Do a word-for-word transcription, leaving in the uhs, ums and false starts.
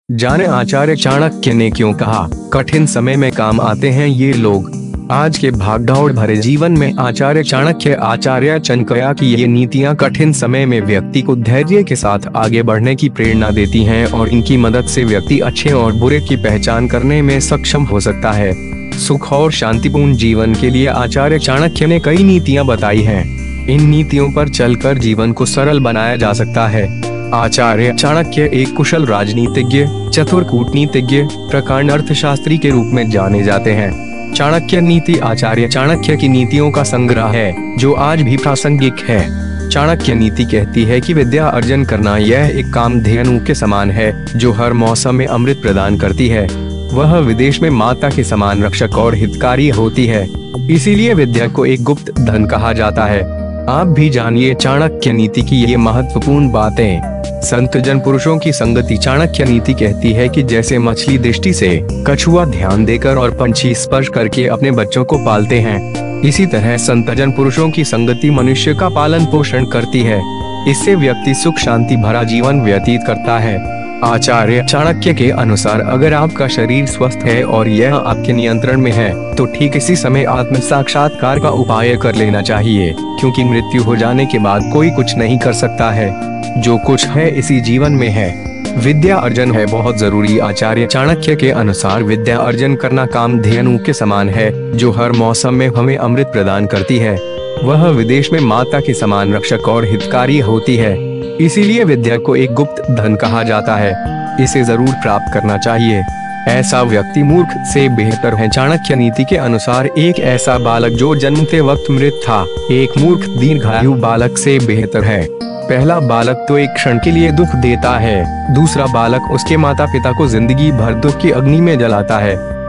जाने आचार्य चाणक्य ने क्यों कहा, कठिन समय में काम आते हैं ये लोग। आज के भागदौड़ भरे जीवन में आचार्य चाणक्य आचार्य चाणक्य की ये नीतियां कठिन समय में व्यक्ति को धैर्य के साथ आगे बढ़ने की प्रेरणा देती हैं और इनकी मदद से व्यक्ति अच्छे और बुरे की पहचान करने में सक्षम हो सकता है। सुख और शांतिपूर्ण जीवन के लिए आचार्य चाणक्य ने कई नीतियां बताई हैं। इन नीतियों पर चलकर जीवन को सरल बनाया जा सकता है। आचार्य चाणक्य एक कुशल राजनीतिज्ञ, चतुर कूटनीतिज्ञ, प्रकांड अर्थशास्त्री के रूप में जाने जाते हैं। चाणक्य नीति आचार्य चाणक्य की नीतियों का संग्रह है जो आज भी प्रासंगिक है। चाणक्य नीति कहती है कि विद्या अर्जन करना यह एक कामधेनु के समान है जो हर मौसम में अमृत प्रदान करती है। वह विदेश में माता के समान रक्षक और हितकारी होती है, इसीलिए विद्या को एक गुप्त धन कहा जाता है। आप भी जानिए चाणक्य नीति की ये महत्वपूर्ण बातें। संत जन पुरुषों की संगति चाणक्य नीति कहती है कि जैसे मछली दृष्टि से, कछुआ ध्यान देकर और पंछी स्पर्श करके अपने बच्चों को पालते हैं, इसी तरह संत जन पुरुषों की संगति मनुष्य का पालन पोषण करती है। इससे व्यक्ति सुख शांति भरा जीवन व्यतीत करता है। आचार्य चाणक्य के अनुसार अगर आपका शरीर स्वस्थ है और यह आपके नियंत्रण में है तो ठीक इसी समय आत्म साक्षात्कार का उपाय कर लेना चाहिए, क्योंकि मृत्यु हो जाने के बाद कोई कुछ नहीं कर सकता है। जो कुछ है इसी जीवन में है। विद्या अर्जन है बहुत जरूरी। आचार्य चाणक्य के अनुसार विद्या अर्जन करना कामधेनु के समान है जो हर मौसम में हमें अमृत प्रदान करती है। वह विदेश में माता के समान रक्षक और हितकारी होती है, इसीलिए विद्या को एक गुप्त धन कहा जाता है। इसे जरूर प्राप्त करना चाहिए। ऐसा व्यक्ति मूर्ख से बेहतर है। चाणक्य नीति के अनुसार एक ऐसा बालक जो जन्मते वक्त मृत था, एक मूर्ख दीर्घायु बालक से बेहतर है। पहला बालक तो एक क्षण के लिए दुख देता है, दूसरा बालक उसके माता पिता को जिंदगी भर दुख की अग्नि में जलाता है।